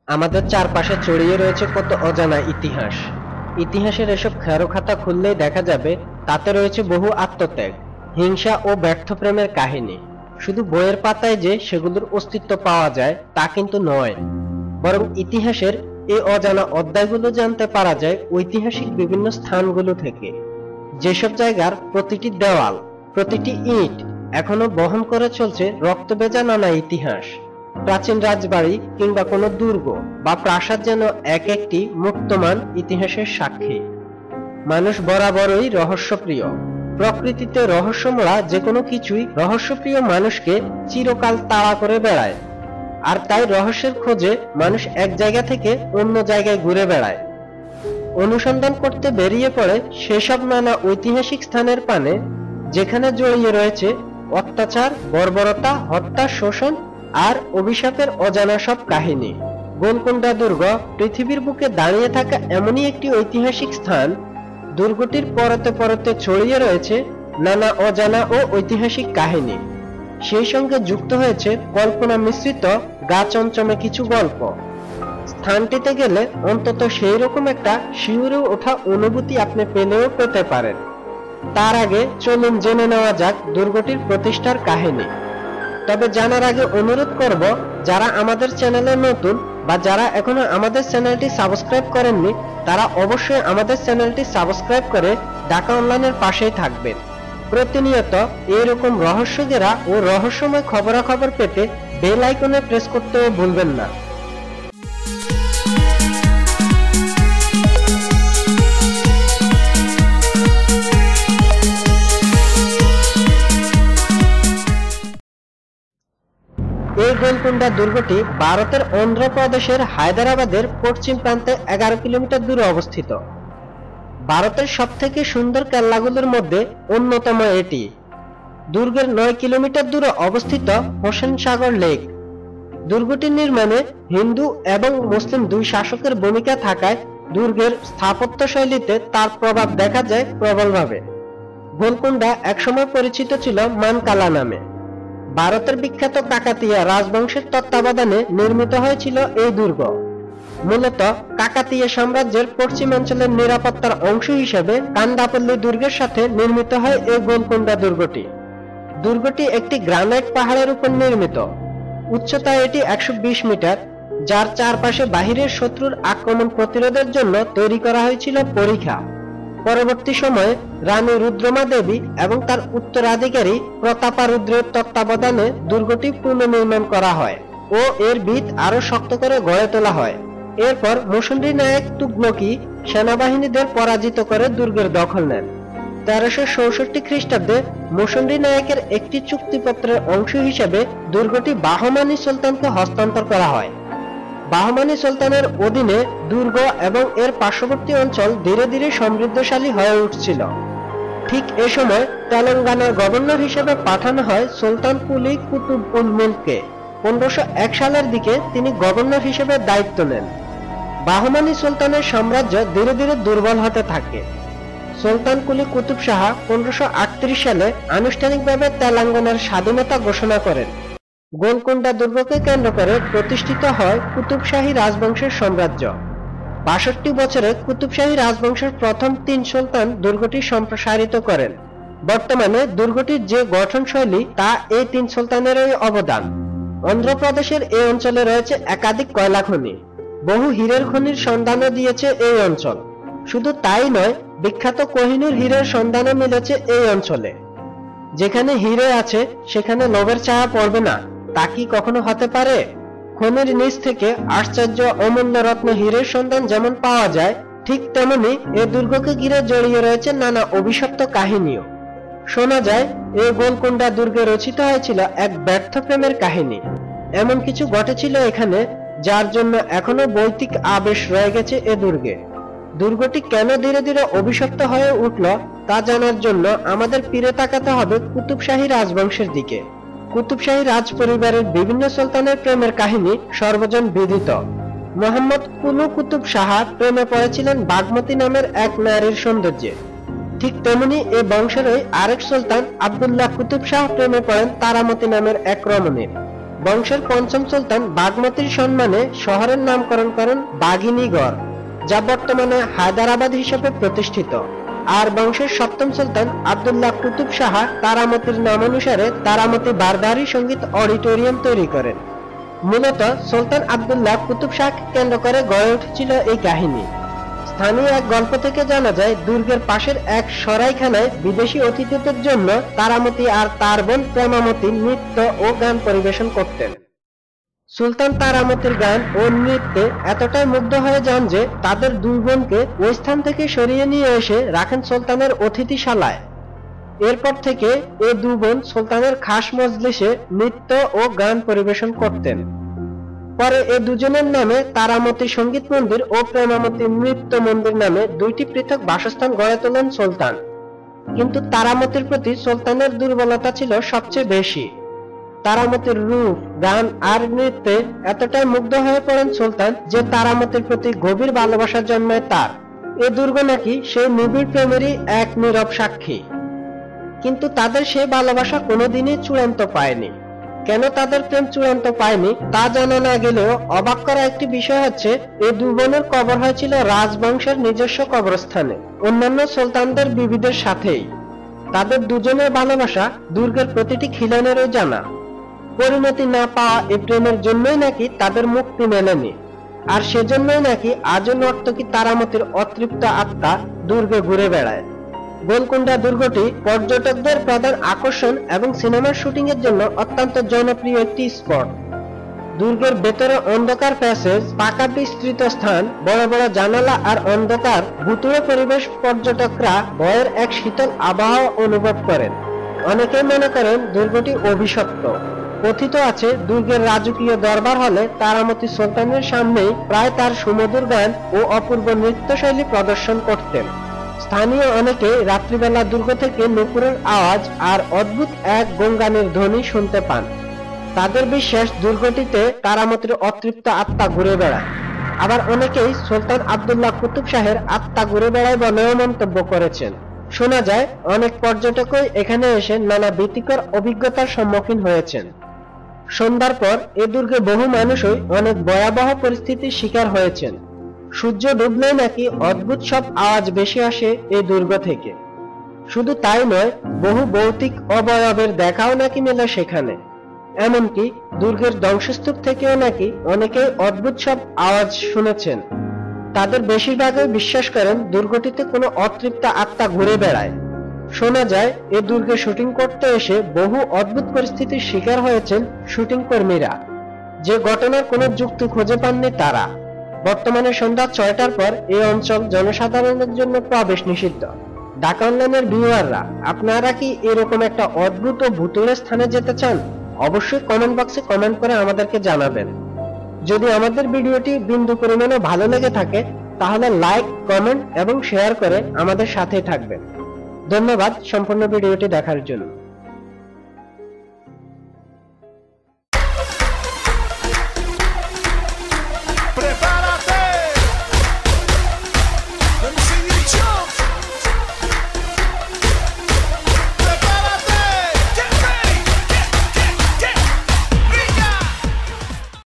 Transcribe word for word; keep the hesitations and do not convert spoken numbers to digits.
আমাদের চারপাশে ছড়িয়ে রয়েছে কত অজানা ইতিহাস। ইতিহাসের এসব খেরোখাতা খুললেই দেখা যাবে তাতে রয়েছে বহু আত্মত্যাগ, হিংসা ও ব্যর্থ প্রেমের কাহিনী। শুধু বইয়ের পাতায় যে সেগুলোর অস্তিত্ব পাওয়া যায় তা কিন্তু নয়, বরং ইতিহাসের এই অজানা অধ্যায়গুলো জানতে পারা যায় ঐতিহাসিক বিভিন্ন স্থানগুলো থেকে, যেসব জায়গার প্রতিটি দেওয়াল, প্রতিটি ইট এখনো বহন করে চলছে রক্তভেজা নানা ইতিহাস। প্রাচীন রাজবাড়ি কিংবা কোনো দুর্গ বা প্রাসাদ যেন এক একটি মুক্তমান ইতিহাসের সাক্ষী। মানুষ বরাবরই রহস্যপ্রিয়। প্রকৃতিতে রহস্যময় যে কোনো কিছুই রহস্যপ্রিয় মানুষকে চিরকাল তাড়া করে বেড়ায়, আর তাই রহস্যের খোঁজে মানুষ এক জায়গা থেকে অন্য জায়গায় ঘুরে বেড়ায়, অনুসন্ধান করতে বেরিয়ে পড়ে সেসব নানা ঐতিহাসিক স্থানের পানে, যেখানে জড়িয়ে রয়েছে অত্যাচার, বর্বরতা, হত্যা, শোষণ আর অভিশাপের অজানা সব কাহিনী। গোলকুন্ডা দুর্গ পৃথিবীর বুকে দাঁড়িয়ে থাকা এমনই একটি ঐতিহাসিক স্থান। দুর্গটির পরতে পরতে ছড়িয়ে রয়েছে নানা অজানা ও ঐতিহাসিক কাহিনী। সেই সঙ্গে যুক্ত হয়েছে কল্পনা মিশ্রিত গা চমচমে কিছু গল্প। স্থানটিতে গেলে অন্তত সেই রকম একটা শিউরে ওঠা অনুভূতি আপনি পেলেও পেতে পারেন। তার আগে চলুন জেনে নেওয়া যাক দুর্গটির প্রতিষ্ঠার কাহিনী। তবে জানার আগে অনুরোধ করব, যারা আমাদের চ্যানেলে নতুন বা যারা এখনো আমাদের চ্যানেলটি সাবস্ক্রাইব করেননি, তারা অবশ্যই আমাদের চ্যানেলটি সাবস্ক্রাইব করে ঢাকা অনলাইনের পাশেই থাকবেন। প্রতিনিয়ত এইরকম রহস্যঘেরা ও রহস্যময় খবরাখবর পেতে বেল আইকনে প্রেস করতেও ভুলবেন না। এই গোলকুন্ডা দুর্গটি ভারতের অন্ধ্রপ্রদেশের হায়দ্রাবাদের পশ্চিম প্রান্তে এগারো কিলোমিটার দূরে অবস্থিত। ভারতের সব থেকে সুন্দর কেল্লাগুলোর মধ্যে অন্যতম এটি। দুর্গের নয় কিলোমিটার দূরে অবস্থিত হোসেন সাগর লেক। দুর্গটির নির্মাণে হিন্দু এবং মুসলিম দুই শাসকের ভূমিকা থাকায় দুর্গের স্থাপত্য শৈলীতে তার প্রভাব দেখা যায় প্রবলভাবে। গোলকুন্ডা একসময় পরিচিত ছিল মানকালা নামে। ভারতের বিখ্যাত কাকাতিয়া রাজবংশের তত্ত্বাবধানে নির্মিত হয়েছিল এই দুর্গ। মূলত কাকাতিয়া সাম্রাজ্যের পশ্চিমাঞ্চলের নিরাপত্তার অংশ হিসেবে কান্দাপল্লী দুর্গের সাথে নির্মিত হয় এই গোলকুন্ডা দুর্গটি। দুর্গটি একটি গ্রানাইট পাহাড়ের উপর নির্মিত। উচ্চতায় এটি একশো বিশ মিটার, যার চারপাশে বাহিরের শত্রুর আক্রমণ প্রতিরোধের জন্য তৈরি করা হয়েছিল পরিখা। পরবর্তী সময়ে রানী রুদ্রমা দেবী এবং তার উত্তরাধিকারী প্রতাপারুদ্রের তত্ত্বাবধানে দুর্গটি পুনর্নির্মাণ করা হয় ও এর ভিত আরো শক্ত করে গড়ে তোলা হয়। এরপর মুসুন্ডি নায়ক তুগলকি সেনাবাহিনীদের পরাজিত করে দুর্গের দখল নেন। তেরোশো চৌষট্টি খ্রিস্টাব্দে মুসুন্ডি নায়কের একটি চুক্তিপত্রের অংশ হিসেবে দুর্গটি বাহমানি সুলতানকে হস্তান্তর করা হয়। বাহমানি সুলতানের অধীনে দুর্গ এবং এর পার্শ্ববর্তী অঞ্চল ধীরে ধীরে সমৃদ্ধশালী হয়ে উঠছিল। ঠিক এ সময় তেলেঙ্গানার গভর্নর হিসেবে পাঠানো হয় সুলতান কুলি কুতুব উল মুলককে। পনেরোশো এক সালের দিকে তিনি গভর্নর হিসেবে দায়িত্ব নেন। বাহমানি সুলতানের সাম্রাজ্য ধীরে ধীরে দুর্বল হতে থাকে। সুলতান কুলি কুতুব শাহ পনেরোশো আটত্রিশ সালে আনুষ্ঠানিকভাবে তেলেঙ্গানার স্বাধীনতা ঘোষণা করেন। গোলকুন্ডা দুর্গকে কেন্দ্র করে প্রতিষ্ঠিত হয় কুতুবশাহী রাজবংশের সাম্রাজ্য। বাষট্টি বছরে কুতুবশাহী রাজবংশের প্রথম তিন সুলতান দুর্গটি সম্প্রসারিত করেন। বর্তমানে দুর্গটির যে গঠনশৈলী তা এই তিন সুলতানেরই অবদান। অন্ধ্রপ্রদেশের এই অঞ্চলে রয়েছে একাধিক কয়লা খনি। বহু হীরের খনির সন্ধানও দিয়েছে এই অঞ্চল। শুধু তাই নয়, বিখ্যাত কোহিনূর হীরের সন্ধানও মিলেছে এই অঞ্চলে। যেখানে হীরে আছে সেখানে লোভের ছায়া পড়বে না, তা কি কখনো হতে পারে? খনির নিচ থেকে আশ্চর্য অমূল্য রত্ন হীরের সন্ধান যেমন পাওয়া যায়, ঠিক তেমনি এই দুর্গকে ঘিরে জড়িয়ে রয়েছে নানা অভিশপ্ত কাহিনীও। শোনা যায় এই গোলকুন্ডা দুর্গে রচিত হয়েছিল এক ব্যর্থ প্রেমের কাহিনী। এমন কিছু ঘটেছিল এখানে যার জন্য এখনো বৈদিক আবেশ রয়ে গেছে এ দুর্গে। দুর্গটি কেন ধীরে ধীরে অভিশপ্ত হয়ে উঠল তা জানার জন্য আমাদের ফিরে তাকাতে হবে কুতুবশাহী রাজবংশের দিকে। কুতুবশাহী রাজ পরিবারের বিভিন্ন সুলতানের প্রেমের কাহিনী সর্বজন বিদিত। মোহাম্মদ কুলু কুতুব শাহ প্রেমে পড়েছিলেন বাগমতী নামের এক নারীর সৌন্দর্যে। ঠিক তেমনি এই বংশেরই আরেক সুলতান আব্দুল্লাহ কুতুব শাহ প্রেমে পড়েন তারামতি নামের এক রমণীর। বংশের পঞ্চম সুলতান বাগমতির সম্মানে শহরের নামকরণ করেন বাঘিনীগড়, যা বর্তমানে হায়দ্রাবাদ হিসেবে প্রতিষ্ঠিত। আর বংশের সপ্তম সুলতান আব্দুল্লাহ কুতুব শাহ তারামতির নামানুসারে তারামতি বারদারি সঙ্গীত অডিটোরিয়াম তৈরি করেন। মূলত সুলতান আব্দুল্লাহ কুতুব শাহকে কেন্দ্র করে গড়ে উঠেছিল এই কাহিনী। স্থানীয় এক গল্প থেকে জানা যায়, দুর্গের পাশের এক সরাইখানায় বিদেশি অতিথিদের জন্য তারামতি আর তার বোন প্রেমামতি নৃত্য ও গান পরিবেশন করতেন। সুলতান তারামতির গান ও নৃত্যে এতটাই মুগ্ধ হয়ে যান যে তাদের দুই বোনকে ওই স্থান থেকে সরিয়ে নিয়ে এসে রাখেন সুলতানের অতিথিশালায়। এরপর থেকে এই দুই বোন সুলতানের খাস মজলিসে নৃত্য ও গান পরিবেশন করতেন। পরে এই দুজনের নামে তারামতি সঙ্গীত মন্দির ও প্রেমামতি নৃত্য মন্দির নামে দুইটি পৃথক বাসস্থান গড়ে তোলেন সুলতান। কিন্তু তারামতির প্রতি সুলতানের দুর্বলতা ছিল সবচেয়ে বেশি। তারামতির রূপ, গান আর নৃত্যে এতটাই মুগ্ধ হয়ে পড়েন সুলতান যে তারামতির প্রতি গভীর ভালোবাসা জন্মায় তার। এ দুর্গ নাকি সেই নিবিড় প্রেমেরই এক নীরব সাক্ষী। কিন্তু তাদের সেই ভালোবাসা কোনোদিনই চূড়ান্ত পায়নি। কেন তাদের প্রেম চূড়ান্ত পায়নি তা জানা না গেলেও অবাক করা একটি বিষয় হচ্ছে, এই দুই বোনের কবর হয়েছিল রাজবংশের নিজস্ব কবরস্থানে, অন্যান্য সুলতানদের বিবিদের সাথেই। তাদের দুজনের ভালোবাসা দুর্গের প্রতিটি খিলানেরও জানা। পরিণতি না পাওয়া এই প্রেমের জন্যই নাকি তাদের মুক্তি মেলেনি, আর সেজন্যই নাকি আজও নর্তকী তারামতির অতৃপ্ত আত্মা দুর্গে ঘুরে বেড়ায়। গোলকুন্ডা দুর্গটি পর্যটকদের প্রধান আকর্ষণ এবং সিনেমার শুটিং এর জন্য অত্যন্ত জনপ্রিয় একটি স্পট। দুর্গের ভেতরে অন্ধকার প্যাসেজ, পাকা বিস্তৃত স্থান, বড় বড় জানালা আর অন্ধকার ভুতুড়ে পরিবেশ পর্যটকরা ভয়ের এক শীতল আবহাওয়া অনুভব করেন। অনেকেই মনে করেন দুর্গটি অভিশপ্ত। কথিত আছে, দুর্গের রাজকীয় দরবার হলে তারামতি সুলতানের সামনেই প্রায় তার সুমধুর গান ও অপূর্ব নৃত্যশৈলী প্রদর্শন করতেন। স্থানীয় অনেকে রাত্রিবেলা দুর্গ থেকে নুপুরের আওয়াজ আর অদ্ভুত এক গঙ্গানের ধ্বনি শুনতে পান। তাদের বিশ্বাস দুর্গটিতে তারামতির অতৃপ্ত আত্মা ঘুরে বেড়ায়। আবার অনেকেই সুলতান আব্দুল্লাহ কুতুব শাহের আত্মা ঘুরে বেড়ায় বলেও মন্তব্য করেছেন। শোনা যায়, অনেক পর্যটকই এখানে এসে নানা ভীতিকর অভিজ্ঞতার সম্মুখীন হয়েছেন। সন্ধ্যার পর এ দুর্গে বহু মানুষই অনেক ভয়াবহ পরিস্থিতির শিকার হয়েছেন। সূর্য ডুবলেই নাকি অদ্ভুত সব আওয়াজ বেশি আসে এই দুর্গ থেকে। শুধু তাই নয়, বহু ভৌতিক অবয়বের দেখাও নাকি মেলে সেখানে। এমনকি দুর্গের ধ্বংসস্তূপ থেকেও নাকি অনেকেই অদ্ভুত সব আওয়াজ শুনেছেন। তাদের বেশিরভাগই বিশ্বাস করেন দুর্গটিতে কোনো অতৃপ্ত আত্মা ঘুরে বেড়ায়। শোনা যায়, এ দুর্গে শুটিং করতে এসে বহু অদ্ভুত পরিস্থিতির শিকার হয়েছেন শুটিং কর্মীরা। যে ঘটনার কোনো যুক্তি খুঁজে পাননি তারা। বর্তমানে সন্ধ্যা ছয়টার পর এই অঞ্চল জনসাধারণের জন্য প্রবেশ নিষিদ্ধ। ঢাকা অনলাইনের ভিউয়াররা, আপনারা কি এরকম একটা অদ্ভুত ও ভুতুড়ে স্থানে যেতে চান? অবশ্যই কমেন্ট বক্সে কমেন্ট করে আমাদেরকে জানাবেন। যদি আমাদের ভিডিওটি বিন্দু পরিমাণে ভালো লেগে থাকে তাহলে লাইক, কমেন্ট এবং শেয়ার করে আমাদের সাথে থাকবেন। ধন্যবাদ সম্পূর্ণ ভিডিওটি দেখার জন্য।